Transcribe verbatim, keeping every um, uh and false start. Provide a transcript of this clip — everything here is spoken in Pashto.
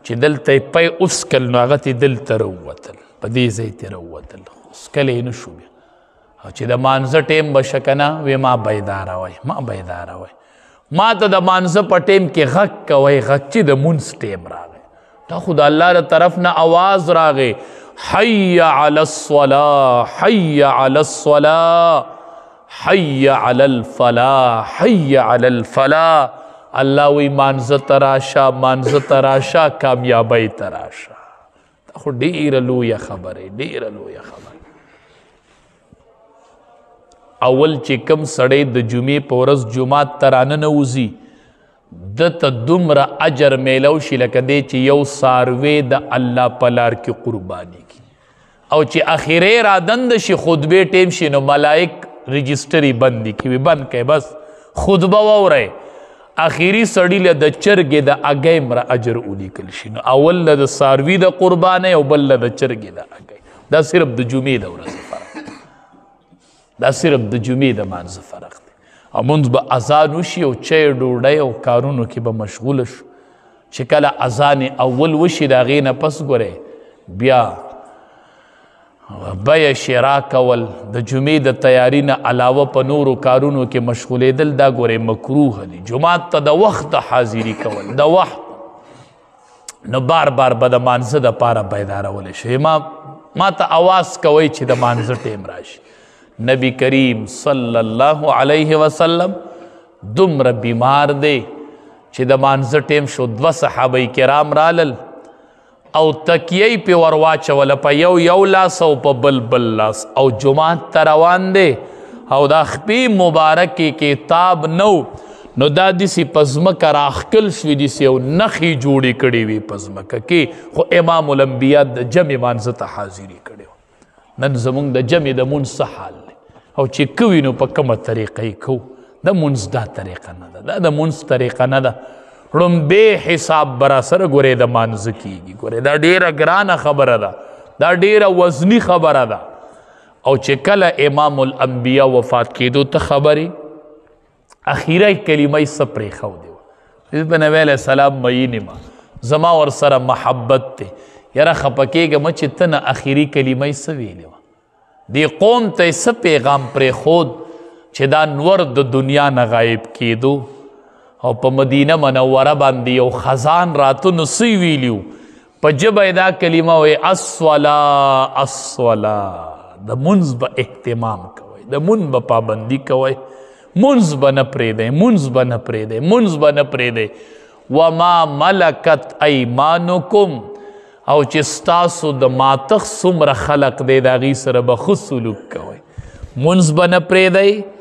چې دلته یې پی اسکل نو هغه تې دلته راووتل په دې ځای تې راووتل اسکلی یې نه شو بیا او چې د مانځه ټیم به شه که نه وی ما بیداره وی ما بیداره وی ما ته د مانځه په ټیم کې غږ کوئ غږ چې د مونځ ټیم راغی دا خو د الله د طرف نه آواز راغی حی علی الصلاة حی علی الصلاة حی علی الفلاح حی علی الفلاح الله وی مانځه ته راشه مانځه ته راشه کامیابۍ ته راشه دا خو ډېره لویه خبرې ډېره لویه خبره اول چې کم سړی د جمعې په ورځ جومات ته راننوځي ده ته دومره اجر میلو شي لکه دی چې یو څاروی د الله په لار کې قرباني کي او چې اخرې را دنده شي خطبې ټیم شي نو ملائک رجسټري بند دي کوي بند کوي بس خطبه واورئ اخیری سړي له د چرګې د اګۍ مره اجر ولیکل شي نو اول له د څاروي د قربانۍ او بل له د چرګې د اګۍ دا صرف د جمعې د ورځې فرق دا صرف د جمعې د مانځه فرق دی او مونځ به اذان وشي او چای ډوډۍ او کارونو کې به مشغوله شو چې کله اذان اول وشي د هغې نه پس ګورئ بیا بیه شرا کول د جمعې د تیاري نه علاوه په نورو کارونو کې مشغولېدل دا ګورئ مکروه دي جومات ته د وخت حاضري کول د وخت نو بار بار به د مانځه دپاره بیدارولی شي ما ما ته اواز کوئ چې د مانځه ټیم راشي نبی کریم صلی الله علیه وسلم دومره بیمار دی چې د مانځه ټیم شو دوه صحابه کرام رالل او تکیې پې ور واچوله په یو یو لاس او په بل بل لاس او جومات ته روان دی او دا خپې مبارکې کې تاب نو نو دا داسې په ځمکه راښکل شوي داسې یو نښې جوړې کړې وي په ځمکه کې خو امام الانبیا د جمع مانځه ته حاضري کړې وه نن زموږ د جمع د مونځ څه حال دی او چې کوي نو په کومه طریقه یې کوو د مونځ دا طریقه نه ده دا د مونځ طریقه نه ده ړومبې حساب به راسره ګورې د مانځه کېږي ګورې دا ډېره ګرانه خبره ده دا ډېره وزني خبره ده او چې کله امام الانبیا وفات کېدو ته خبرې اخیری کلمه یې څه پرېښودې وه حضرت نبی علیه السلام مین یم زما ورسره محبت دی یاره خفه کېږم چې ته نه اخري کلمه یې څه ویلې وه دې قوم ته یې څه پیغام پرېښود چې دا نور د دنیا نه غایب کېدو او په مدینه منوره باندې یو خزان راته نو څه ویلیو په ژبه یې دا کلمه وایي الصلا الصلا د مونځ به اهتمام کوئ د مونځ به پابندي کوئ مونځ به نه پرېږدئ مونځ به نه پرېږدئ مونځ به نه پرېږدئ وما ملکت ایمانکم او چې ستاسو د ماتخ څومره خلق دی د هغې سره به ښه سلوک کوئ مونځ به نه پرېږدئ